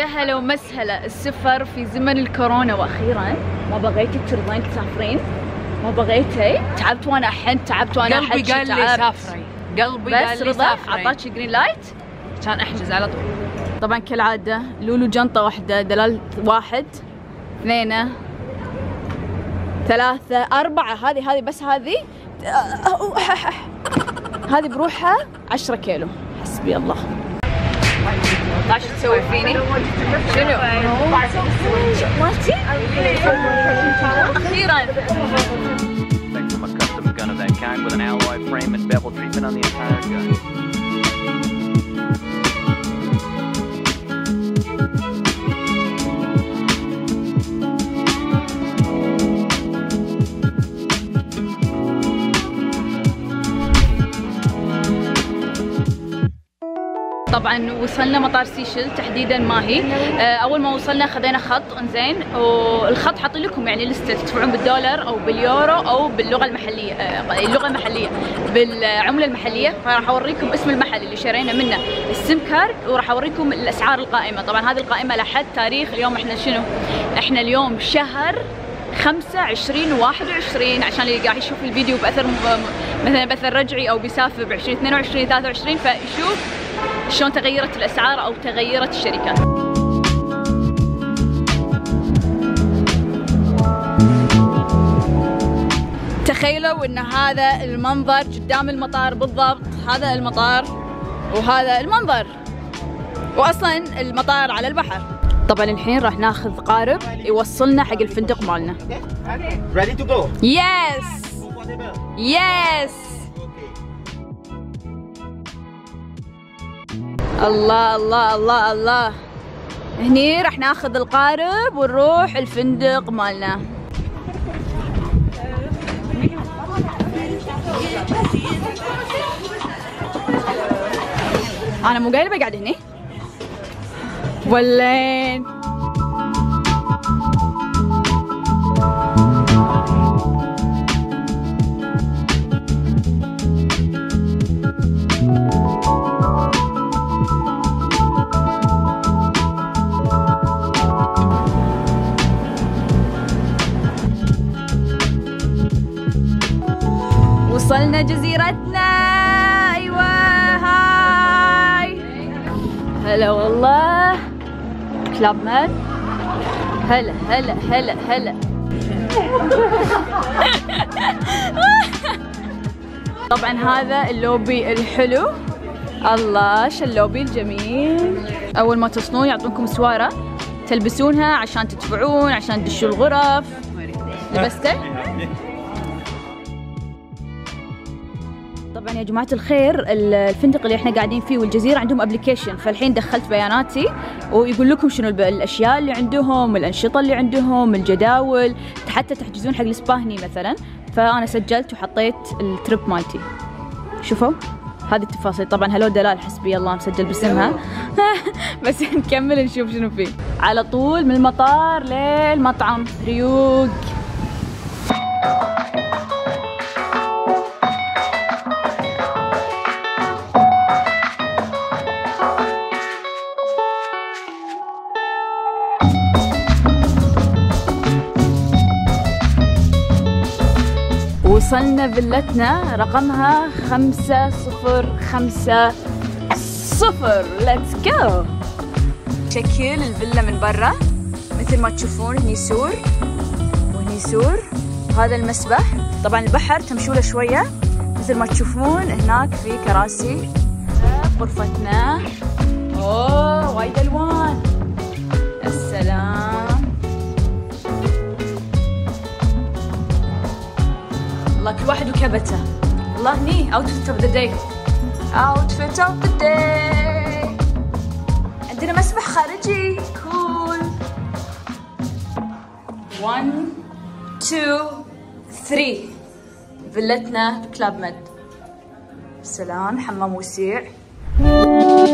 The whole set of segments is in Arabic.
هلا ومسهلا السفر في زمن الكورونا، واخيرا ما بغيتي ترضين تسافرين؟ ما بغيتي؟ تعبت وانا احن، تعبت وانا احن. قلبي قال لي سافري، قلبي قال لي سافري. اعطاك جرين لايت كان احجز على طول. طبعا كالعاده لولو جنطه واحده، دلال 1 2 3 4. هذه بس هذه بروحها 10 كيلو. حسبي الله. ايش تسوي فيني؟ شنو؟ مالتي؟ اخيرا. From a custom gun of that kind with an alloy frame and bevel treatment on the entire gun. طبعا وصلنا مطار سيشل تحديدا ماهي. اول ما وصلنا خذينا خط، انزين، والخط حاطين لكم يعني لسته تدفعون بالدولار او باليورو او باللغه المحليه، اللغه المحليه بالعمله المحليه. فراح اوريكم اسم المحل اللي شرينا منه السيم كارد، وراح اوريكم الاسعار القائمه. طبعا هذه القائمه لحد تاريخ اليوم. احنا شنو؟ احنا اليوم شهر 5/20 و21، عشان اللي قاعد يشوف الفيديو باثر مثلا باثر رجعي او بيسافر ب 2022 23 فيشوف شلون تغيرت الاسعار او تغيرت الشركات. تخيلوا ان هذا المنظر قدام المطار بالضبط. هذا المطار وهذا المنظر، واصلا المطار على البحر. طبعا الحين راح ناخذ قارب يوصلنا حق الفندق مالنا. Ready to go? Yes. Yes. الله الله الله الله. هني راح ناخذ القارب ونروح الفندق مالنا. انا مو قايله بقعد هني ولين. وصلنا جزيرتنا. ايوه هاي. هلا والله كلاب مان. هلا هلا هلا هلا. طبعا هذا اللوبي الحلو. الله شو اللوبي الجميل. اول ما توصلون يعطونكم سواره تلبسونها عشان تدفعون، عشان تدشوا الغرف. لبسته؟ طبعا يا جماعة الخير الفندق اللي احنا قاعدين فيه والجزيرة عندهم ابلكيشن، فالحين دخلت بياناتي ويقول لكم شنو الاشياء اللي عندهم، الانشطة اللي عندهم، الجداول، حتى تحجزون حق السبا هني مثلا. فانا سجلت وحطيت التريب مالتي. شوفوا هذه التفاصيل. طبعا هلو دلال حسبي الله مسجل باسمها. بس نكمل نشوف شنو فيه. على طول من المطار للمطعم ريوق. وصلنا فيلتنا رقمها 5050. ليتس جو. شكل الفيلا من برا مثل ما تشوفون. هني سور وهني سور. هذا المسبح. طبعا البحر تمشوا له شويه مثل ما تشوفون. هناك في كراسي. غرفتنا اوه وايد الوان. السلام. الله كل واحد وكبته. الله هني اوتفيت اوف ذا داي. اوتفيت اوف ذا داي. عندنا مسبح خارجي كول. 1 2 3. فيلتنا بكلاب مد. سلام. حمام وسيع.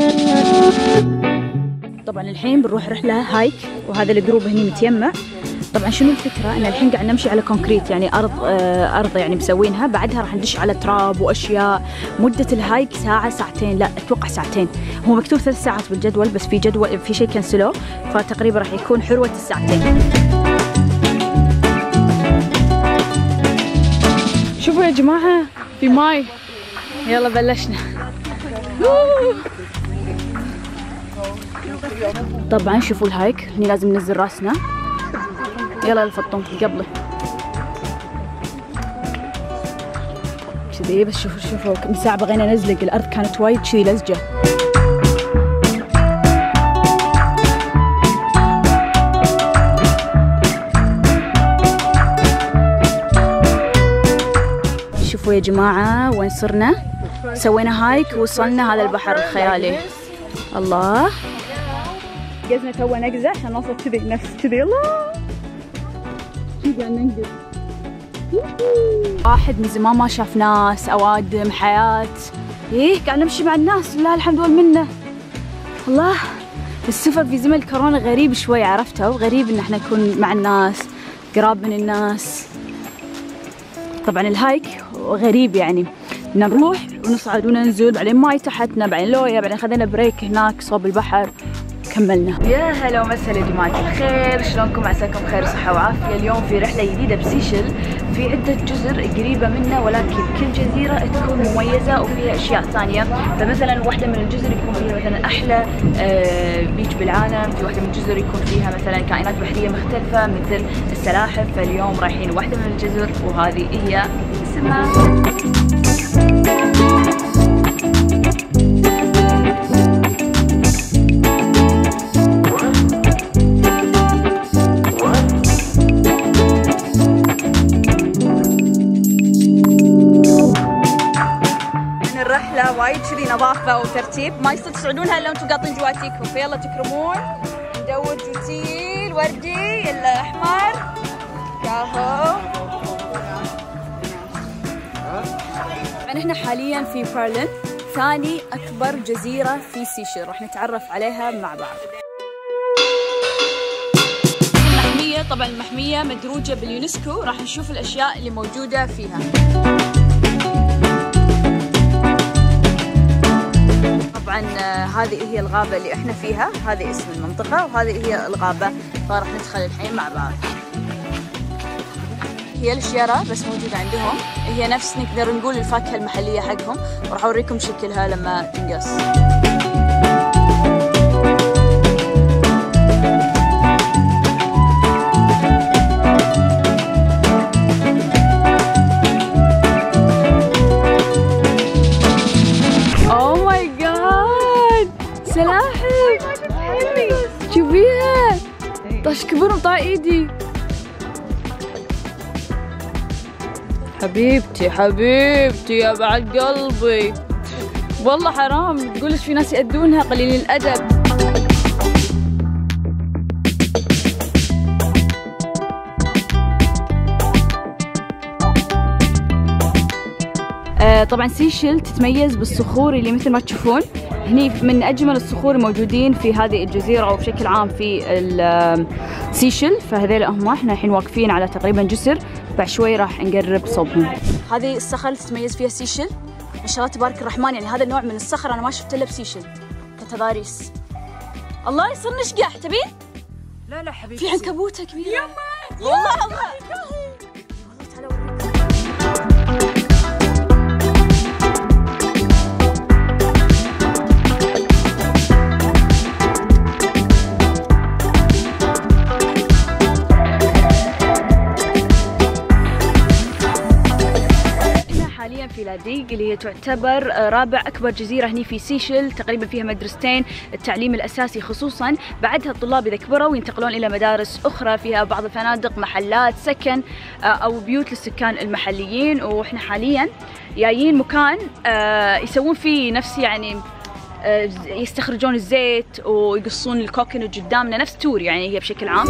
طبعا الحين بنروح رحله هايك، وهذا الجروب هني متيمع. طبعا شنو الفكره؟ ان الحين قاعد نمشي على كونكريت، يعني ارض يعني مسوينها، بعدها راح ندش على تراب واشياء. مده الهايك ساعه ساعتين، لا اتوقع ساعتين. هو مكتوب 3 ساعات بالجدول، بس في جدول في شيء كنسلوه، فتقريبا راح يكون حروه الساعتين. شوفوا يا جماعه في ماي. يلا بلشنا. طبعا شوفوا الهايك، هني لازم ننزل راسنا. يلا الفطوم قبله كذي. بس شوفوا كم ساعة بغينا نزلق، الأرض كانت وايد كذي لزجة. شوفوا يا جماعة وين صرنا. سوينا هايك ووصلنا هذا البحر الخيالي. الله قزنا تو نقزة عشان نوصل كذي نفس كذي. الله قاعد ننقز. واحد من زمان ما شاف ناس، اوادم، حياة. ايه قاعد نمشي مع الناس، لله الحمد والمنة. الله السفر في زمن الكورونا غريب شوي، عرفتها، وغريب ان احنا نكون مع الناس، قراب من الناس. طبعا الهايك غريب، يعني نروح ونصعد وننزل، بعدين ماي تحتنا، بعدين لويا، بعدين خذينا بريك هناك صوب البحر كملنا. يا هلا ومسهلا يا جماعة الخير، شلونكم؟ عساكم بخير وصحة وعافية. اليوم في رحلة جديدة بسيشل، في عدة جزر قريبة منا، ولكن كل جزيرة تكون مميزة وفيها أشياء ثانية. فمثلا واحدة من الجزر يكون فيها مثلا أحلى بيتش بالعالم، في واحدة من الجزر يكون فيها مثلا كائنات بحرية مختلفة مثل السلاحف. فاليوم رايحين واحدة من الجزر، وهذه هي اسمها وايد كذي نظافة وترتيب، ما يصير تصعدونها الا وانتم قاطين جواتيكم. فيلا تكرمون، ندور جوتي الوردي الاحمر. ياهو. طبعا احنا حاليا في بيرلين، ثاني اكبر جزيرة في سيشل، راح نتعرف عليها مع بعض. المحمية، طبعا المحمية مدروجة باليونسكو، راح نشوف الاشياء اللي موجودة فيها. طبعا هذه هي الغابة اللي احنا فيها، هذه اسم المنطقة وهذه هي الغابة، فراح ندخل الحين مع بعض. هي الشيارة بس موجودة عندهم، هي نفس نقدر نقول الفاكهة المحلية حقهم، وراح اوريكم شكلها لما تنقص. سلاحف شوفيها، طش كبر مطاع ايدي. حبيبتي حبيبتي يا بعد قلبي، والله حرام تقولش في ناس يأذونها، قليلين الأدب. طبعا سيشل تتميز بالصخور اللي مثل ما تشوفون هني، من اجمل الصخور الموجودين في هذه الجزيره وبشكل عام في سيشل. فهذول هم، احنا الحين واقفين على تقريبا جسر، بعد شوي راح نقرب صوبهم. هذه الصخره اللي تتميز فيها سيشل، ما شاء الله تبارك الرحمن، يعني هذا النوع من الصخر انا ما شفت الا بسيشل كتضاريس. الله يصير نشقح، تبين؟ لا لا حبيبتي، في عنكبوته كبيره. يما والله والله تعالوا اوريكم. في لاديق اللي هي تعتبر رابع أكبر جزيرة هني في سيشل، تقريبا فيها مدرستين التعليم الأساسي خصوصا، بعدها الطلاب إذا كبروا ينتقلون إلى مدارس أخرى فيها بعض الفنادق، محلات، سكن أو بيوت للسكان المحليين. وإحنا حاليا جايين مكان يسوون فيه نفس يعني يستخرجون الزيت ويقصون الكوكونات قدامنا، نفس تور يعني هي بشكل عام.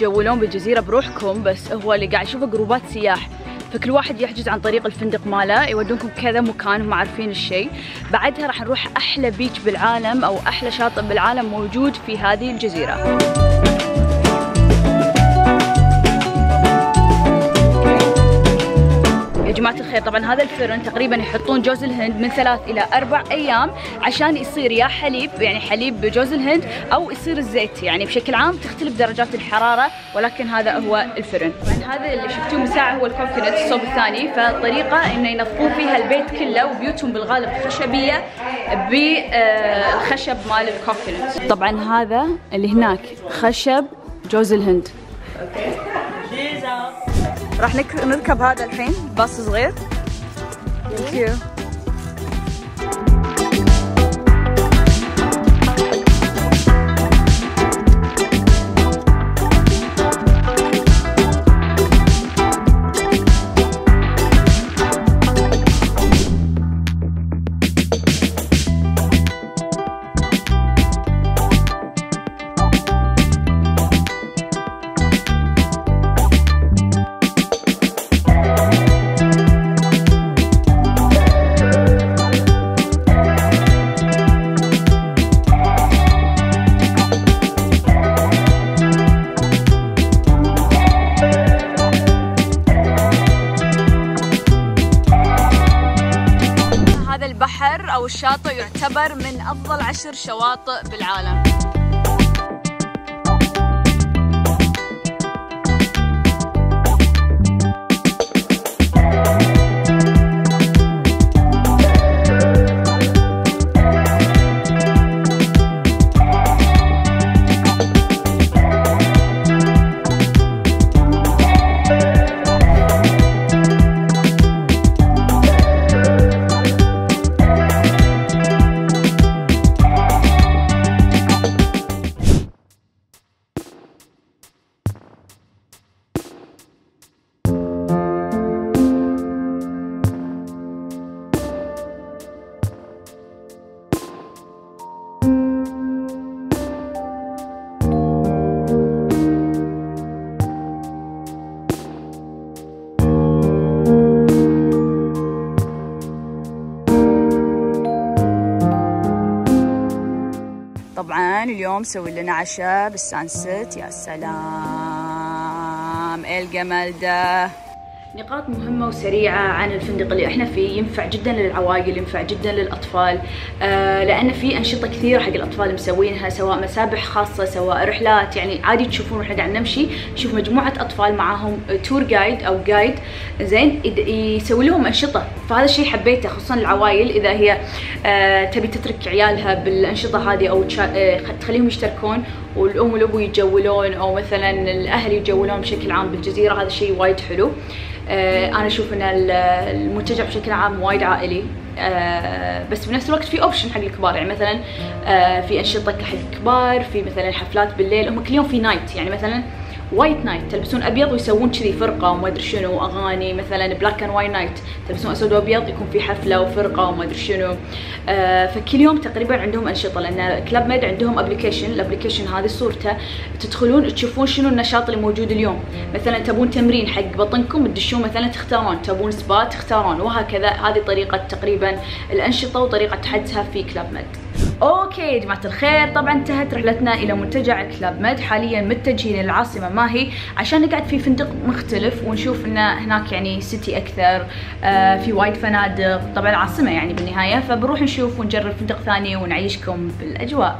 تتجولون بالجزيرة بروحكم، بس هو اللي قاعد يشوفه جروبات سياح، فكل واحد يحجز عن طريق الفندق ماله، يودونكم كذا مكان هم عارفين الشيء. بعدها راح نروح أحلى بيتش بالعالم أو أحلى شاطئ بالعالم موجود في هذه الجزيرة. يا جماعة الخير، طبعا هذا الفرن تقريبا يحطون جوز الهند من 3 إلى 4 أيام عشان يصير يا حليب، يعني حليب بجوز الهند، أو يصير الزيت. يعني بشكل عام تختلف درجات الحرارة، ولكن هذا هو الفرن. طبعا هذا اللي شفتوه من ساعة هو الكوكونات الصوب الثاني، فالطريقة إنه ينظفون فيها البيت كله، وبيوتهم بالغالب خشبية بالخشب مال الكوكونات. طبعا هذا اللي هناك خشب جوز الهند. راح نركب هذا الحين باص صغير. Thank you. البحر أو الشاطئ يعتبر من أفضل 10 شواطئ بالعالم. طبعا اليوم سوي لنا عشاء بالسانست. يا سلام ايه الجمال ده. نقاط مهمة وسريعة عن الفندق اللي احنا فيه. ينفع جدا للعوائل، ينفع جدا للأطفال، لأن في أنشطة كثيرة حق الأطفال مسوينها، سواء مسابح خاصة سواء رحلات. يعني عادي تشوفون واحنا قاعد نمشي نشوف مجموعة أطفال معاهم تور جايد أو جايد زين يسوي لهم أنشطة، فهذا الشيء حبيته خصوصا العوائل إذا هي تبي تترك عيالها بالأنشطة هذه أو تخليهم يشتركون والأم والأبو يتجولون، أو مثلا الأهل يتجولون بشكل عام بالجزيرة. هذا الشيء وايد حلو. انا اشوف ان المنتجع بشكل عام وايد عائلي، بس بنفس الوقت في اوبشن حق الكبار. يعني مثلا في انشطه حق الكبار، في مثلا حفلات بالليل، هم كل يوم في نايت. يعني مثلا وايت نايت تلبسون ابيض ويسوون كذي فرقه وما ادري شنو، اغاني مثلا بلاك اند وايت نايت تلبسون اسود وابيض يكون في حفله وفرقه وما ادري شنو. فكل يوم تقريبا عندهم انشطه، لان كلاب ميد عندهم ابلكيشن. الابلكيشن هذه صورته تدخلون تشوفون شنو النشاط اللي موجود اليوم. مثلا تبون تمرين حق بطنكم تدشون مثلا تختارون، تبون سبا تختارون، وهكذا. هذه طريقه تقريبا الانشطه وطريقه حجزها في كلاب ميد. اوكي يا جماعة الخير، طبعا انتهت رحلتنا الى منتجع كلاب ميد. حاليا متجهين للعاصمة ماهي عشان نقعد في فندق مختلف ونشوف ان هناك يعني سيتي اكثر، في وايد فنادق. طبعا العاصمة يعني بالنهاية، فبنروح نشوف ونجرب فندق ثاني ونعيشكم بالاجواء.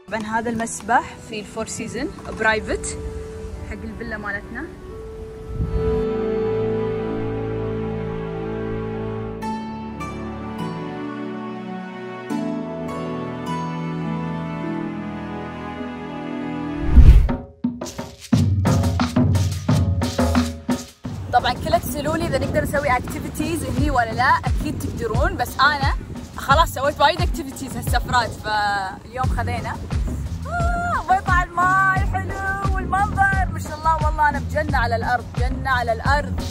طبعا هذا المسبح في الفور سيزون برايفت حق الفيلا مالتنا. طبعا كلها تسألوا لي اذا نقدر نسوي اكتيفيتيز هني ولا لا. اكيد تقدرون، بس انا خلاص سويت وايد اكتيفيتيز هالسفرات، فاليوم خذينا بيطلع الماي حلو والمنظر ما شاء الله. والله انا بجنة على الارض، جنة على الارض.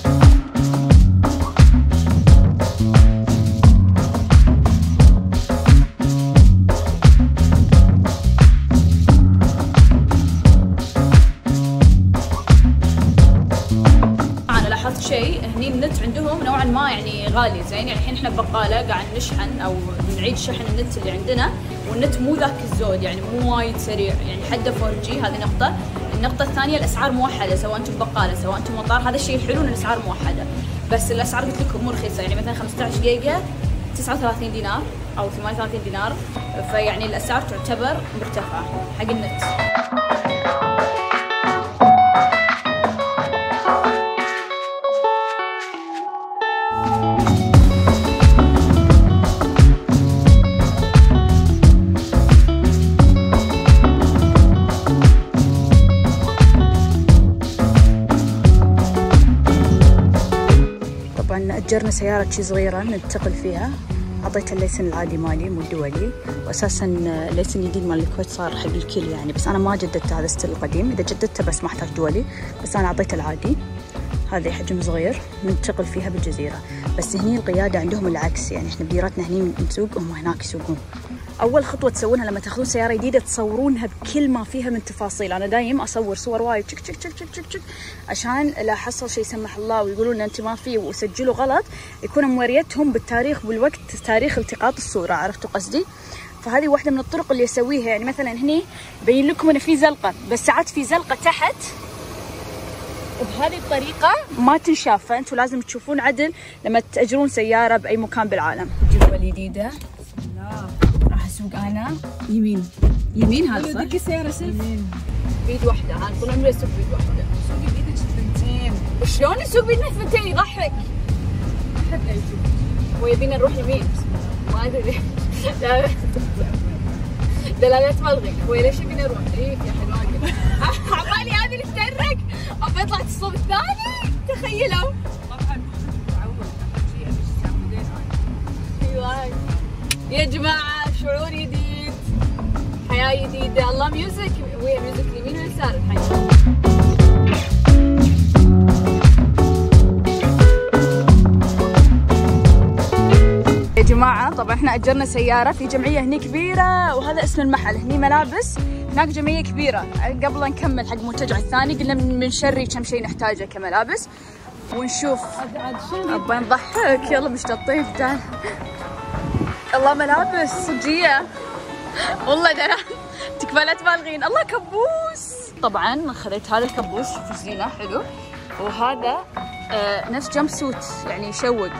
شيء هني النت عندهم نوعا ما يعني غالي زين. يعني الحين احنا ببقاله قاعد نشحن او نعيد شحن النت اللي عندنا، والنت مو ذاك الزود يعني مو وايد سريع، يعني حده 4G. هذه نقطة. النقطة الثانية الاسعار موحدة، سواء انتم ببقالة سواء انتم مطار. هذا الشيء الحلو ان الاسعار موحدة، بس الاسعار قلت لكم مو رخيصة. يعني مثلا 15 جيجا 39 دينار او 38 دينار، فيعني الاسعار تعتبر مرتفعة حق النت. أجرنا سيارة شي صغيرة ننتقل فيها. أعطيتها الليسن العادي مالي مو الدولي، وأساسا الليسن الجديد مال الكويت صار حق الكل يعني، بس أنا ما جددت هذا الستيل القديم. إذا جددته بس ما أحتاج دولي، بس أنا أعطيته العادي. هذا حجم صغير ننتقل فيها بالجزيرة. بس هني القيادة عندهم العكس، يعني إحنا بديرتنا هني نسوق وهم هناك يسوقون. أول خطوة تسوونها لما تاخذون سيارة جديدة تصورونها بكل ما فيها من تفاصيل. أنا دايم أصور صور وايد تشك تشك تشك تشك تشك عشان لا حصل شيء سمح الله ويقولون لنا أنت ما في وسجلوا غلط، يكون موريتهم بالتاريخ والوقت تاريخ التقاط الصورة. عرفتوا قصدي؟ فهذه واحدة من الطرق اللي أسويها. يعني مثلا هني بين لكم أن في زلقة، بس ساعات في زلقة تحت وبهذه الطريقة ما تنشاف، فأنتوا لازم تشوفون عدل لما تأجرون سيارة بأي مكان بالعالم. الجدوى الجديدة راح أسوق أنا يمين هذا صح؟ السيارة سيف بيد واحدة. أنا طول عمري أسوق بيد واحدة. سوقي بإيدك الثنتين. شلون نسوق بيدنا الثنتين؟ يضحك. حتى يشوف. ويبينا نروح يمين ما أدري. دلالات ملغي. هو ليش يبينا نروح؟ إيه يا حلوة. عبالي هذه اللي تترك أبى طلعت الصوب الثاني. تخيلوا. طبعا تعود شيء أبي تعودين أيوة يا جماعة، شعور جديد، حياة جديدة. الله ميوزك. وين ميوزك اليمين واليسار الحين؟ يا جماعة طبعا احنا أجرنا سيارة في جمعية هني كبيرة، وهذا اسم المحل. هني ملابس، هناك جمعية كبيرة. قبل لا نكمل حق المنتجع الثاني قلنا بنشري كم شيء نحتاجه كملابس ونشوف. أبغى نضحك. يلا مش تطيف. تعال. الله ملابس صجية والله ده تكفالات بالغين. الله كبوس. طبعا خذيت هذا الكبوس، شوفوا زينة حلو. وهذا نفس جمب سوت يعني يشوق.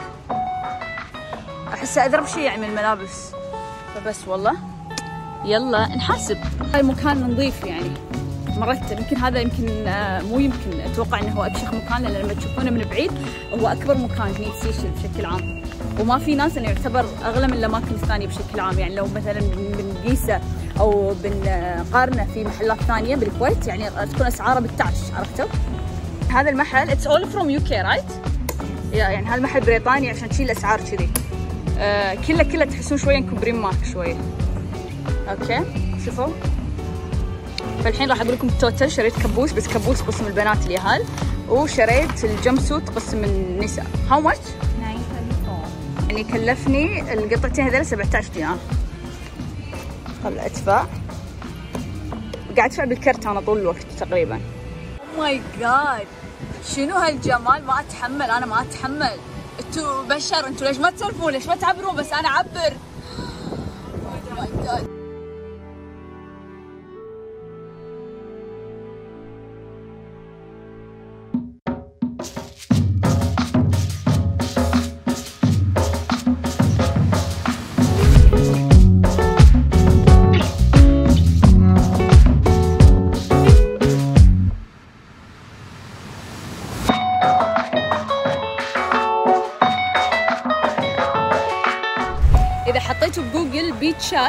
احسه اذرب شيء يعني من الملابس، فبس والله يلا نحاسب. المكان نظيف يعني مرتب. يمكن هذا مو يمكن اتوقع انه هو ابشخ مكان، لان لما تشوفونه من بعيد هو اكبر مكان هني سيشل بشكل عام. وما في ناس انه يعتبر اغلى من الاماكن الثانيه بشكل عام. يعني لو مثلا بنقيسه او بنقارنه في محلات ثانيه بالكويت يعني تكون اسعاره بالتعش. عرفتوا؟ هذا المحل اتس اول فروم يو كي رايت؟ يعني هذا المحل بريطاني عشان تشيل الاسعار كذي. كله تحسون شويه انكم بريمارك شويه. اوكي شوفوا. فالحين راح اقول لكم التوتال. شريت كبوس، بس كبوس قسم البنات اليهال، وشريت الجمب سوت قسم النساء. هاو ماتش؟ 934. يعني كلفني القطعتين هذول 17 دينار. طلع ادفع. قاعد ادفع بالكرت انا طول الوقت تقريبا. او ماي جاد شنو هالجمال. ما اتحمل. انا ما اتحمل. انتوا بشر، انتوا ليش ما تسولفون؟ ليش ما تعبرون؟ بس انا اعبر. او ماي جاد.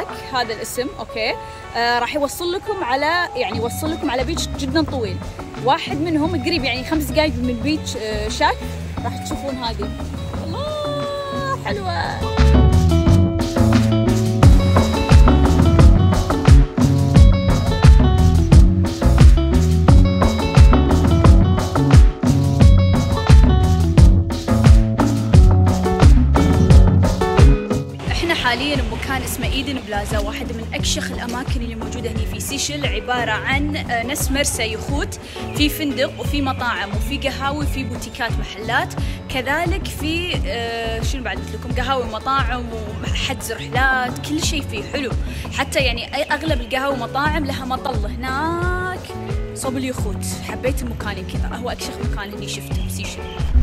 كاياك، هذا الاسم. اوكي راح يوصل لكم على بيتش جدا طويل. واحد منهم قريب يعني 5 دقائق من بيتش شاك، راح تشوفون هذه. الله حلوه. حاليا بمكان اسمه ايدن بلازا، واحدة من اكشخ الاماكن اللي موجوده هنا في سيشل. عباره عن نفس مرسى يخوت، في فندق وفي مطاعم وفي قهاوي، في بوتيكات محلات، كذلك في شنو بعد قلت لكم، قهاوي ومطاعم وحجز رحلات، كل شيء فيه حلو. حتى يعني اغلب القهاوي ومطاعم لها مطل هناك صوب اليخوت. حبيت المكان كذا، هو اكشخ مكان هني شفته بسيشل.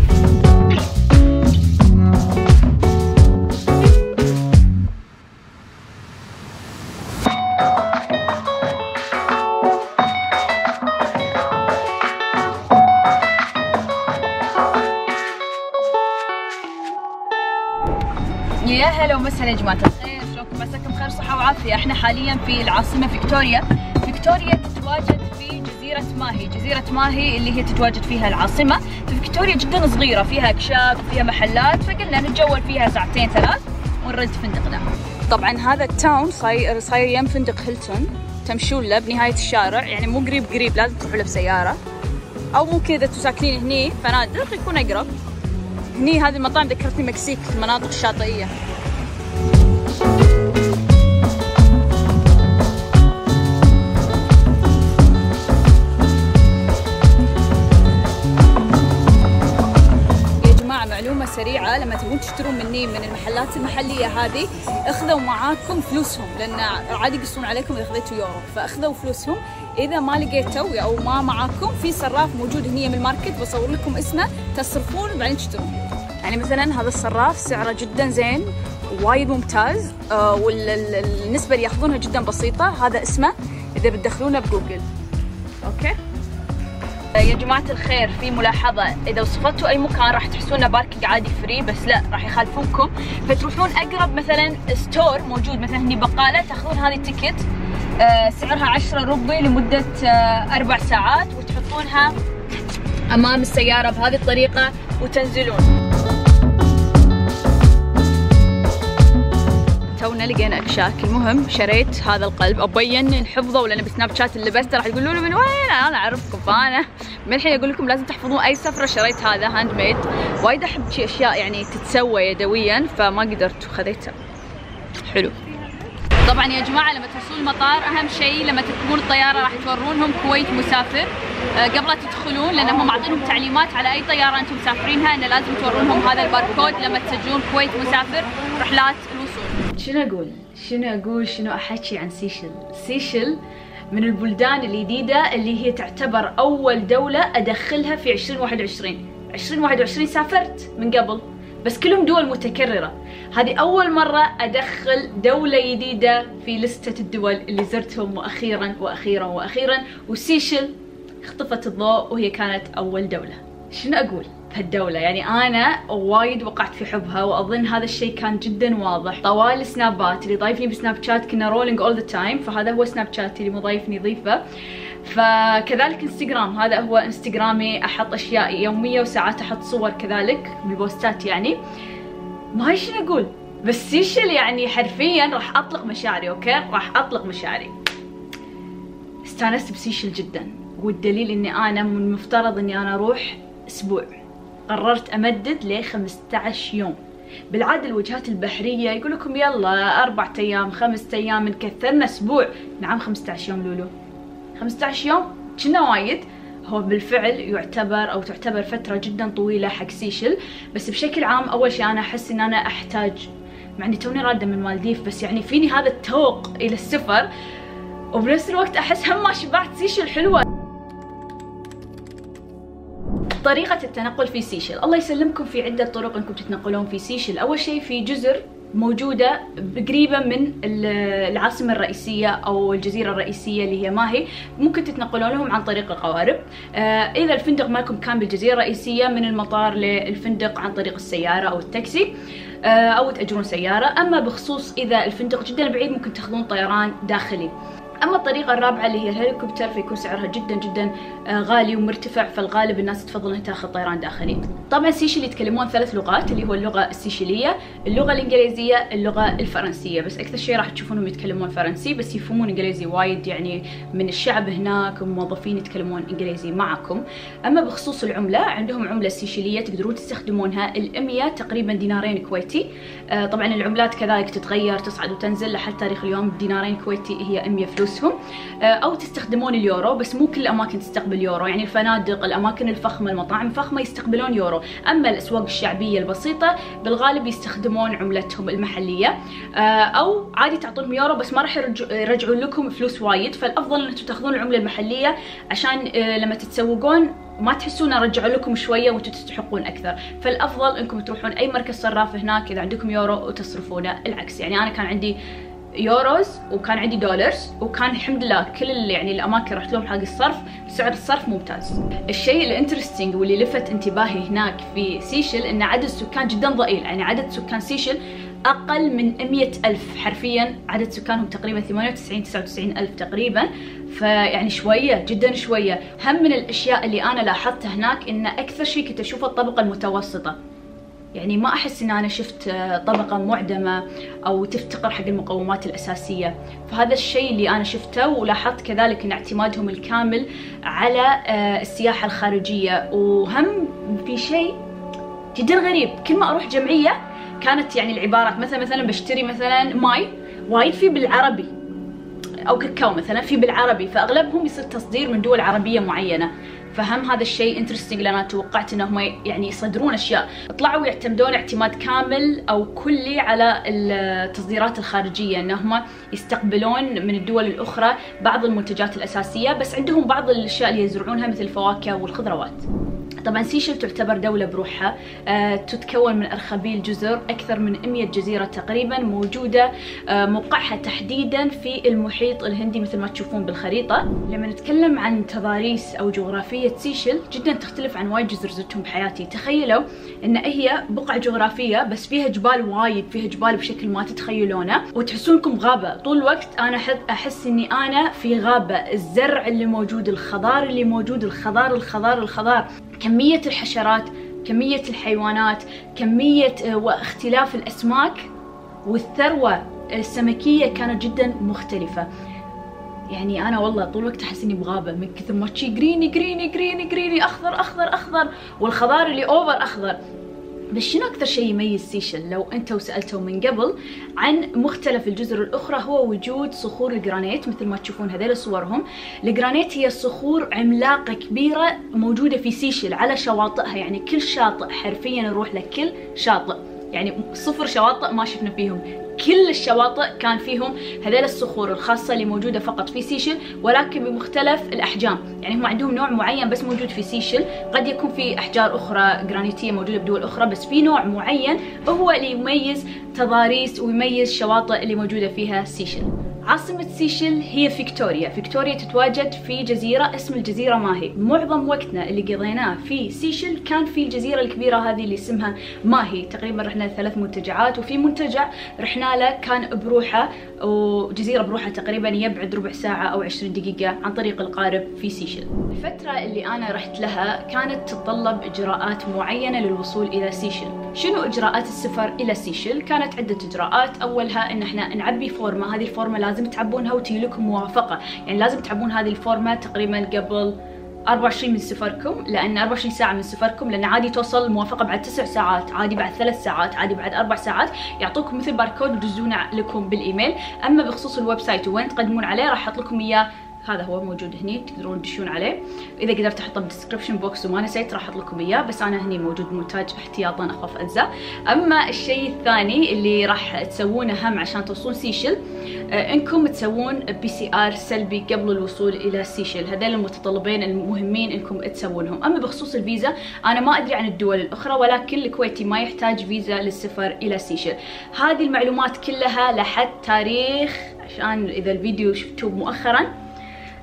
يا هلا ومسهلا يا جماعة الخير، شلونكم؟ مساكم خير صحة وعافية. احنا حاليا في العاصمة فيكتوريا. فيكتوريا تتواجد في جزيرة ماهي، جزيرة ماهي اللي هي تتواجد فيها العاصمة. فيكتوريا جدا صغيرة، فيها اكشاك وفيها محلات، فقلنا نتجول فيها ساعتين 3 ونرد فندقنا. طبعا هذا التاون صاير يم فندق هيلتون، تمشون له بنهاية الشارع، يعني مو قريب لازم تروحوا له بسيارة، او ممكن اذا انتم ساكنين هني فنادق يكون اقرب. هني هذه المطاعم ذكرتني مكسيك، المناطق الشاطئية. يا جماعة معلومة سريعة، لما تبون تشترون مني من المحلات المحلية هذه اخذوا معاكم فلوسهم، لأن عادي يقصون عليكم إذا خذيتوا يورو، فاخذوا فلوسهم. إذا ما لقيتوا أو ما معاكم، في صراف موجود هني من الماركت، بصور لكم اسمه، تصرفون وبعدين تشترون. يعني مثلا هذا الصراف سعره جدا زين وايد ممتاز، والنسبة اللي ياخذونها جدا بسيطة. هذا اسمه إذا بتدخلونه بجوجل. أوكي يا جماعة الخير، في ملاحظة، إذا وصفتوا أي مكان راح تحسونه باركينج عادي فري، بس لا، راح يخالفونكم، فتروحون أقرب مثلا ستور موجود، مثلا هني بقالة، تاخذون هذه التيكت سعرها 10 روبي لمدة 4 ساعات، وتحطونها أمام السيارة بهذه الطريقة وتنزلون. تونا لقينا اكشاك. المهم شريت هذا القلب، ابين حفظه، ولا بسناب شات اللي لبسته راح تقولوا له من وين، انا اعرفكم. فانا من الحين اقول لكم لازم تحفظون اي سفره. شريت هذا هاند ميد، وايد احب شي اشياء يعني تتسوى يدويا، فما قدرت وخذيته. حلو. طبعا يا جماعه لما توصلون المطار، اهم شيء لما تركبون الطياره راح تورونهم كويت مسافر قبل لا تدخلون، لانهم معطينهم تعليمات على اي طياره انتم مسافرينها انه لازم تورونهم هذا الباركود لما تسجلون كويت مسافر رحلات الوصول. شنو احكي عن سيشل؟ سيشل من البلدان الجديده اللي هي تعتبر اول دوله ادخلها في 2021. 2021 سافرت من قبل، بس كلهم دول متكررة. هذه أول مرة أدخل دولة جديدة في لستة الدول اللي زرتهم وأخيرا، وسيشل اختفت الضوء وهي كانت أول دولة. شنو أقول بهالدولة؟ يعني أنا وايد وقعت في حبها، وأظن هذا الشيء كان جدا واضح طوال السنابات اللي ضايفني بسناب شات. كنا رولينج أول ذا تايم، فهذا هو سناب شات اللي مضايفني ضيفه. فكذلك انستغرام، هذا هو انستغرامي، احط اشياء يوميه، وساعات احط صور كذلك بالبوستات. يعني ما شنو اقول، بس سيشل يعني حرفيا راح اطلق مشاعري. اوكي راح اطلق مشاعري. استانست بسيشل جدا، والدليل اني انا من المفترض اني انا اروح اسبوع، قررت امدد ل 15 يوم. بالعاده الوجهات البحريه يقول لكم يلا 4 ايام 5 ايام، من كثرنا اسبوع. نعم 15 يوم لولو، 15 يوم كنا وايد. هو بالفعل يعتبر او تعتبر فترة جدا طويلة حق سيشل، بس بشكل عام اول شيء انا احس ان انا احتاج، مع اني توني رادة من المالديف، بس يعني فيني هذا التوق الى السفر، وبنفس الوقت احس هم ما شبعت. سيشل حلوة. طريقة التنقل في سيشل، الله يسلمكم، في عدة طرق انكم تتنقلون في سيشل. اول شيء في جزر موجودة قريبة من العاصمة الرئيسية أو الجزيرة الرئيسية اللي هي ماهي، ممكن تتنقلون لهم عن طريق القوارب. إذا الفندق مالكم كان بالجزيرة الرئيسية، من المطار للفندق عن طريق السيارة أو التاكسي. او تاجرون سياره. اما بخصوص اذا الفندق جدا بعيد ممكن تاخذون طيران داخلي. اما الطريقه الرابعه اللي هي الهليكوبتر فيكون سعرها جدا جدا غالي ومرتفع، فالغالب الناس تفضل انها تاخذ طيران داخلي. طبعا سيشل يتكلمون 3 لغات اللي هو اللغه السيشليه، اللغه الانجليزيه، اللغه الفرنسيه، بس اكثر شيء راح تشوفونهم يتكلمون فرنسي بس يفهمون انجليزي وايد، يعني من الشعب هناك وموظفين يتكلمون انجليزي معكم. اما بخصوص العمله عندهم عمله سيشليه تقدرون تستخدمونها، ال100 تقريبا دينارين كويتي. طبعا العملات كذلك تتغير تصعد وتنزل لحد تاريخ اليوم، دينارين كويتي هي 100 فلوسهم. او تستخدمون اليورو، بس مو كل الاماكن تستقبل يورو، يعني الفنادق، الاماكن الفخمه، المطاعم الفخمه يستقبلون يورو. اما الاسواق الشعبيه البسيطه بالغالب يستخدمون عملتهم المحليه، او عادي تعطونهم يورو بس ما راح يرجعون لكم فلوس وايد، فالافضل انكم تاخذون العمله المحليه عشان لما تتسوقون ما تحسون رجعوا لكم شويه وانتم تستحقون اكثر. فالافضل انكم تروحون اي مركز صراف هناك اذا عندكم يورو وتصرفونه العكس. يعني انا كان عندي يوروز وكان عندي دولارز، وكان الحمد لله كل يعني الاماكن رحت لهم حق الصرف سعر الصرف ممتاز. الشيء الانترستينج واللي لفت انتباهي هناك في سيشل ان عدد السكان جدا ضئيل، يعني عدد سكان سيشل اقل من 100,000 حرفيا، عدد سكانهم تقريبا 98 ألف تقريبا، فيعني شويه جدا شويه. هم من الاشياء اللي انا لاحظتها هناك ان اكثر شيء كنت اشوفه الطبقه المتوسطه، يعني ما احس ان انا شفت طبقه معدمه او تفتقر حق المقومات الاساسيه. فهذا الشيء اللي انا شفته، ولاحظت كذلك ان اعتمادهم الكامل على السياحه الخارجيه. وهم في شيء جدا غريب، كل ما اروح جمعيه كانت يعني العبارات مثلا بشتري مثلا ماي وايد في بالعربي، او كاكاو مثلا في بالعربي، فاغلبهم يصير تصدير من دول عربيه معينه. فهم هذا الشيء انترستنج، لان انا توقعت انهم يعني يصدرون اشياء، طلعوا يعتمدون اعتماد كامل او كلي على التصديرات الخارجيه، انهم يستقبلون من الدول الاخرى بعض المنتجات الاساسيه، بس عندهم بعض الاشياء اللي يزرعونها مثل الفواكه والخضروات. طبعا سيشل تعتبر دولة بروحها، تتكون من أرخبيل جزر، أكثر من 100 جزيرة تقريبا موجودة، موقعها تحديدا في المحيط الهندي مثل ما تشوفون بالخريطة. لما نتكلم عن تضاريس أو جغرافية سيشل جدا تختلف عن وايد جزر زرتهم بحياتي. تخيلوا إن هي بقعة جغرافية بس فيها جبال وايد، فيها جبال بشكل ما تتخيلونه، وتحسونكم غابة طول الوقت. أنا أحس إني أنا في غابة، الزرع اللي موجود، الخضار اللي موجود، الخضار، كمية الحشرات، كمية الحيوانات، كمية واختلاف الأسماك والثروة السمكية كانت جدا مختلفة. يعني أنا والله طول الوقت أحس إني بغابة من كثر ما تشي جريني أخضر، والخضار اللي أوفر أخضر. بس شنو أكثر شيء يميز سيشل لو أنتوا سألتوا من قبل عن مختلف الجزر الأخرى؟ هو وجود صخور الجرانيت مثل ما تشوفون هذيل صورهم. الجرانيت هي صخور عملاقة كبيرة موجودة في سيشل على شواطئها، يعني كل شاطئ حرفيا نروح لكل شاطئ، يعني 0 شواطئ ما شفنا فيهم، كل الشواطئ كان فيهم هذيل الصخور الخاصة اللي موجودة فقط في سيشل، ولكن بمختلف الأحجام. يعني هم عندهم نوع معين بس موجود في سيشل، قد يكون في أحجار أخرى جرانيتية موجودة بدول أخرى، بس في نوع معين هو اللي يميز تضاريس ويميز الشواطئ اللي موجودة فيها سيشل. عاصمة سيشل هي فيكتوريا. فيكتوريا تتواجد في جزيرة اسم الجزيرة ماهي. معظم وقتنا اللي قضيناه في سيشل كان في الجزيرة الكبيرة هذه اللي اسمها ماهي. تقريبا رحنا 3 منتجعات، وفي منتجع رحنا له كان بروحه، وجزيرة بروحه تقريبا يبعد ربع ساعة أو 20 دقيقة عن طريق القارب في سيشل. الفترة اللي أنا رحت لها كانت تتطلب إجراءات معينة للوصول إلى سيشل. شنو إجراءات السفر إلى سيشل؟ كانت عدة إجراءات. أولها إن إحنا نعبي فورمة، هذه الفورمة لازم تعبونها وتجي لكم موافقة، يعني لازم تعبون هذه الفورمة تقريبا قبل 24 من سفركم، لأن 24 ساعة من سفركم، لأن عادي توصل الموافقة بعد 9 ساعات، عادي بعد 3 ساعات، عادي بعد 4 ساعات، يعطوكم مثل باركود ويدزونه لكم بالإيميل. أما بخصوص الويب سايت وين تقدمون عليه راح أحط لكم إياه، هذا هو موجود هني تقدرون تدشون عليه، اذا قدرت احطه بالدسكربشن بوكس وما نسيت راح احط لكم اياه، بس انا هني موجود مونتاج احتياطا اخاف انسى. اما الشيء الثاني اللي راح تسوونه هم عشان توصلون سيشل، انكم تسوون PCR سلبي قبل الوصول الى سيشل. هذول المتطلبين المهمين انكم تسوونهم. اما بخصوص الفيزا انا ما ادري عن الدول الاخرى، ولكن الكويتي ما يحتاج فيزا للسفر الى سيشل. هذه المعلومات كلها لحد تاريخ، عشان اذا الفيديو شفتوه مؤخرا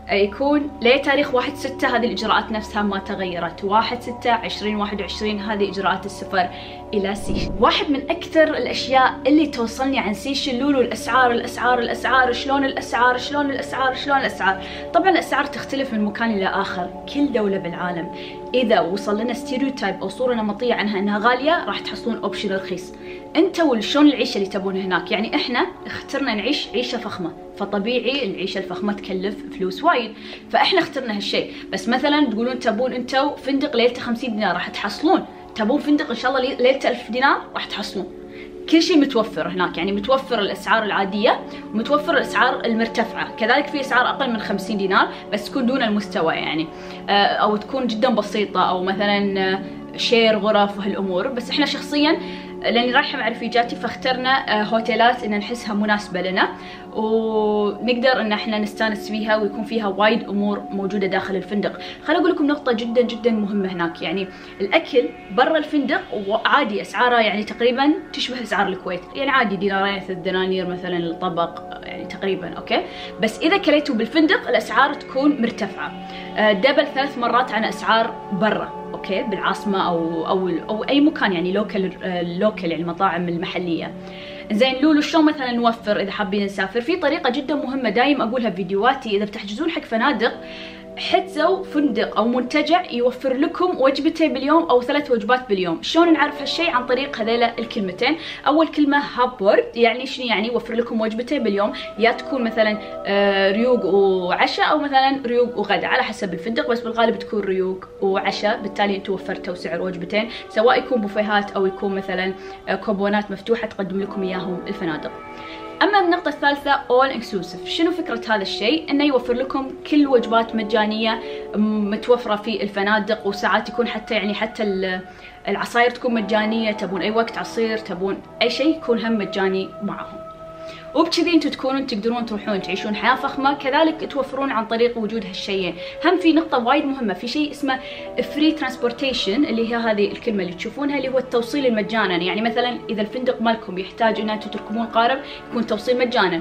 يكون لتاريخ 1/6. هذه الإجراءات نفسها ما تغيرت، 1/6/2021 هذه إجراءات السفر إلى سيشل. واحد من أكثر الأشياء اللي توصلني عن سيشل لولو الأسعار الأسعار الأسعار، شلون الأسعار شلون الأسعار شلون الأسعار. طبعا الأسعار تختلف من مكان إلى آخر، كل دولة بالعالم إذا وصل لنا ستيريوتايب أو صورة نمطية عنها أنها غالية راح تحصلون أوبشن رخيص. أنتوا شلون العيشة اللي تبون هناك، يعني إحنا اخترنا نعيش عيشة فخمة، فطبيعي العيشة الفخمة تكلف فلوس وايد، فإحنا اخترنا هالشيء. بس مثلا تقولون تبون أنتوا فندق ليلته 50 دينار راح تحصلون، تبون فندق إن شاء الله ليلته 1000 دينار راح تحصلون. كل شيء متوفر هناك، يعني متوفر الأسعار العادية ومتوفر الأسعار المرتفعة، كذلك في أسعار أقل من 50 دينار بس تكون دون المستوى يعني، أو تكون جدا بسيطة، أو مثلا شير غرف وهالأمور. بس إحنا شخصيا لاني رايحه مع رفيجاتي فاخترنا هوتيلات ان نحسها مناسبه لنا ونقدر ان احنا نستانس فيها ويكون فيها وايد امور موجوده داخل الفندق. خليني اقول لكم نقطه جدا جدا مهمه هناك، يعني الاكل برا الفندق عادي اسعاره يعني تقريبا تشبه اسعار الكويت، يعني عادي دينارين 3 دنانير مثلا الطبق يعني تقريبا اوكي. بس اذا كليتوا بالفندق الاسعار تكون مرتفعه دبل 3 مرات عن اسعار برا اوكي بالعاصمه او اي مكان يعني لوكال يعني المطاعم المحليه. زين لولو شلون مثلا نوفر اذا حابين نسافر؟ في طريقه جدا مهمه دايم اقولها في فيديوهاتي، اذا بتحجزون حق فنادق حجزوا فندق او منتجع يوفر لكم وجبتين باليوم او 3 وجبات باليوم. شلون نعرف هالشيء؟ عن طريق هذيلا الكلمتين. اول كلمه هاب بورد، يعني شنو يعني؟ يوفر لكم وجبتين باليوم، يا تكون مثلا ريوق وعشاء او مثلا ريوق وغدا على حسب الفندق، بس بالغالب تكون ريوق وعشاء، بالتالي انتم وفرتوا سعر وجبتين، سواء يكون بوفيهات او يكون مثلا كوبونات مفتوحه تقدم لكم اياهم الفنادق. اما النقطه الثالثه اول انكلوسيف، شنو فكره هذا الشيء؟ انه يوفر لكم كل وجبات مجانيه متوفره في الفنادق، وساعات يكون حتى يعني حتى العصاير تكون مجانيه، تبون اي وقت عصير تبون اي شيء يكون هم مجاني معهم. وبكذي انتم تكونون تقدرون تروحون تعيشون حياه فخمه، كذلك توفرون عن طريق وجود هالشيئين. هم في نقطه وايد مهمه، في شيء اسمه فري ترانسبورتيشن، اللي هي هذه الكلمه اللي تشوفونها اللي هو التوصيل المجانا. يعني مثلا اذا الفندق مالكم يحتاج ان انتم تركبون قارب يكون توصيل مجانا،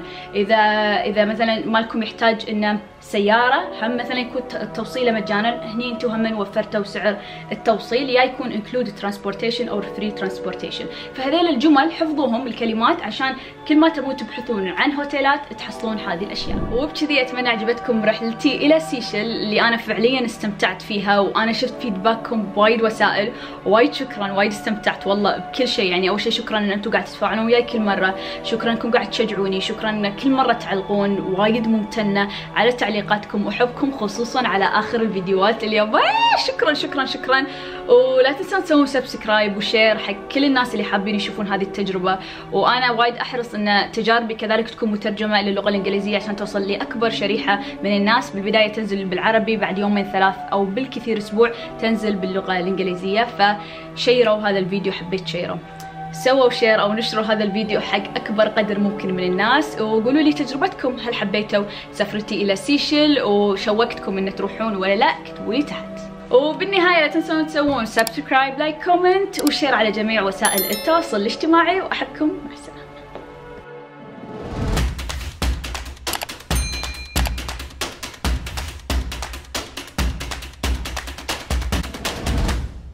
اذا مثلا مالكم يحتاج ان سياره هم مثلا يكون توصيله مجانا، هني انتم هم وفرتوا سعر التوصيل، يا يكون انكلود ترانسبورتيشن او فري ترانسبورتيشن. فهذيل الجمل حفظوهم الكلمات عشان كل ما تبون تبحثون عن هوتيلات تحصلون هذه الاشياء. وبكذي اتمنى عجبتكم رحلتي الى سيشل اللي انا فعليا استمتعت فيها، وانا شفت فيدباككم بوايد وسائل، وايد شكرا، وايد استمتعت والله بكل شيء. يعني اول شيء شكرا ان انتم قاعد تتفاعلون وياي كل مره، شكرا انكم قاعد تشجعوني، شكرا ان كل مره تعلقون، وايد ممتنه على تعليقاتكم وحبكم خصوصا على اخر الفيديوهات اليوم. شكرا شكرا شكرا. ولا تنسون تسوون سبسكرايب وشير حق كل الناس اللي حابين يشوفون هذه التجربه، وانا وايد احرص ان تجاربي كذلك تكون مترجمه للغه الانجليزيه عشان توصل لاكبر شريحه من الناس. بالبدايه تنزل بالعربي، بعد يومين 3 او بالكثير اسبوع تنزل باللغه الانجليزيه. فشيروا هذا الفيديو، حبيت تشيروا، سووا شير او نشروا هذا الفيديو حق اكبر قدر ممكن من الناس، وقولوا لي تجربتكم، هل حبيتوا سفرتي الى سيشل وشوقتكم ان تروحون ولا لا؟ اكتبوا لي تحت. وبالنهايه لا تنسون تسوون سبسكرايب لايك كومنت وشير على جميع وسائل التواصل الاجتماعي، واحبكم مع السلامه.